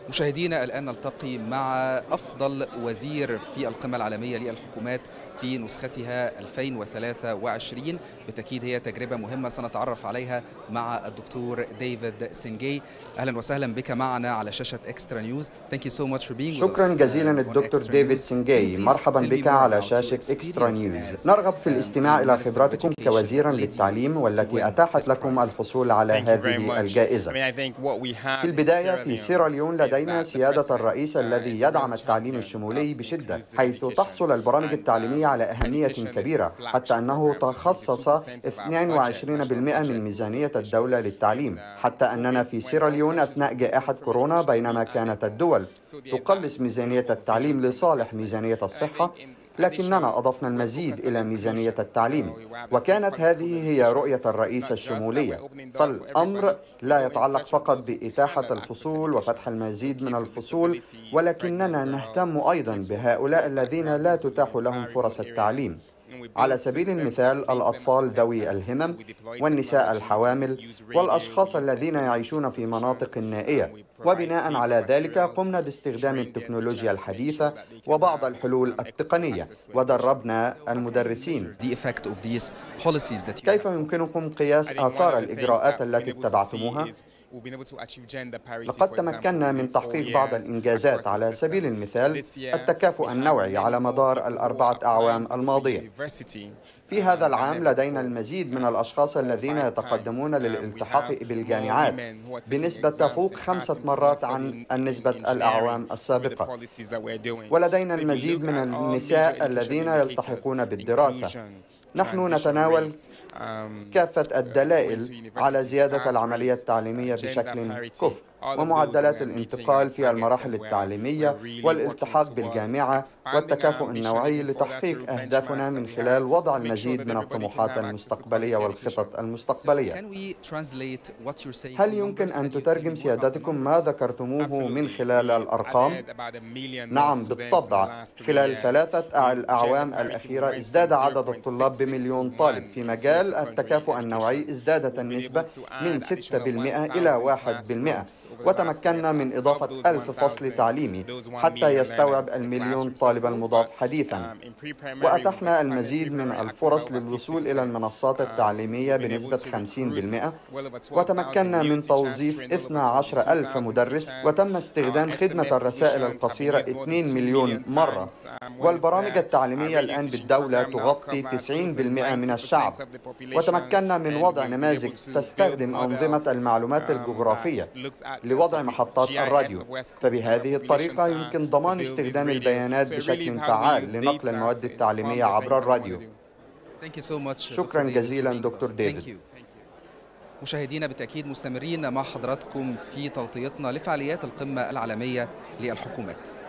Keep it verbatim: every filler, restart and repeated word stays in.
مشاهدينا الآن نلتقي مع أفضل وزير في القمة العالمية للحكومات في نسختها ألفين وثلاثة وعشرين. بالتأكيد هي تجربة مهمة سنتعرف عليها مع الدكتور ديفيد سنجي. أهلا وسهلا بك معنا على شاشة إكسترا نيوز. شكرا جزيلا الدكتور ديفيد سنجي، مرحبا بك على شاشة إكسترا نيوز. نرغب في الاستماع إلى خبراتكم كوزيرا للتعليم والتي أتاحت لكم الحصول على هذه الجائزة. في البداية في سيراليون لدينا سيادة الرئيس الذي يدعم التعليم الشمولي بشدة، حيث تحصل البرامج التعليمية على أهمية كبيرة، حتى أنه تخصص اثنين وعشرين بالمئة من ميزانية الدولة للتعليم، حتى أننا في سيراليون أثناء جائحة كورونا بينما كانت الدول تقلص ميزانية التعليم لصالح ميزانية الصحة، لكننا أضفنا المزيد إلى ميزانية التعليم، وكانت هذه هي رؤية الرئيس الشمولية. فالأمر لا يتعلق فقط بإتاحة الفصول وفتح المزيد من الفصول، ولكننا نهتم أيضا بهؤلاء الذين لا تتاح لهم فرص التعليم، على سبيل المثال الأطفال ذوي الهمم والنساء الحوامل والأشخاص الذين يعيشون في مناطق نائية. وبناء على ذلك قمنا باستخدام التكنولوجيا الحديثة وبعض الحلول التقنية، ودربنا المدرسين. كيف يمكنكم قياس آثار الإجراءات التي اتبعتموها؟ لقد تمكنا من تحقيق بعض الإنجازات، على سبيل المثال التكافؤ النوعي على مدار الأربعة أعوام الماضية. في هذا العام لدينا المزيد من الأشخاص الذين يتقدمون للالتحاق بالجامعات بنسبة تفوق خمسة مرات عن النسبة الأعوام السابقة، ولدينا المزيد من النساء الذين يلتحقون بالدراسة. نحن نتناول كافة الدلائل على زيادة العملية التعليمية بشكل كفء، ومعدلات الانتقال في المراحل التعليمية والالتحاق بالجامعة والتكافؤ النوعي لتحقيق أهدافنا من خلال وضع المزيد من الطموحات المستقبلية والخطط المستقبلية. هل يمكن أن تترجم سيادتكم ما ذكرتموه من خلال الأرقام؟ نعم بالطبع، خلال ثلاثة الأعوام الأخيرة ازداد عدد الطلاب بمليون طالب. في مجال التكافؤ النوعي ازدادت النسبة من ستة بالمئة إلى واحد بالمئة، وتمكنا من إضافة ألف فصل تعليمي حتى يستوعب المليون طالب المضاف حديثا، وأتحنا المزيد من الفرص للوصول إلى المنصات التعليمية بنسبة خمسين بالمئة، وتمكنا من توظيف اثني عشر ألف مدرس، وتم استخدام خدمة الرسائل القصيرة اثنين مليون مرة، والبرامج التعليمية الآن بالدولة تغطي تسعين بالمئة من الشعب، وتمكنا من وضع نماذج تستخدم أنظمة المعلومات الجغرافية لوضع محطات الراديو. فبهذه الطريقة يمكن ضمان استخدام البيانات بشكل فعال لنقل المواد التعليمية عبر الراديو. شكرا جزيلا دكتور ديفيد. مشاهدينا بالتأكيد مستمرين مع حضراتكم في تغطيتنا لفعاليات القمة العالمية للحكومات.